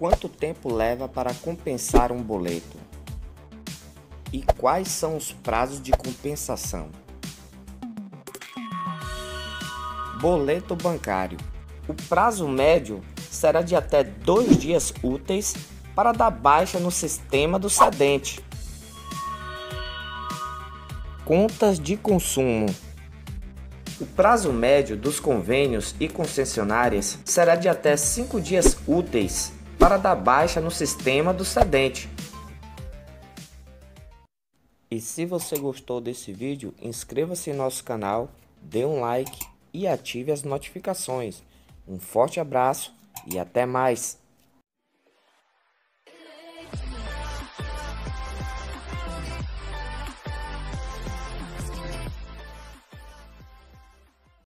Quanto tempo leva para compensar um boleto? E quais são os prazos de compensação? Boleto bancário. O prazo médio será de até 2 dias úteis para dar baixa no sistema do cedente. Contas de consumo. O prazo médio dos convênios e concessionárias será de até 5 dias úteis para dar baixa no sistema do cedente. E se você gostou desse vídeo, inscreva-se em nosso canal, dê um like e ative as notificações. Um forte abraço e até mais!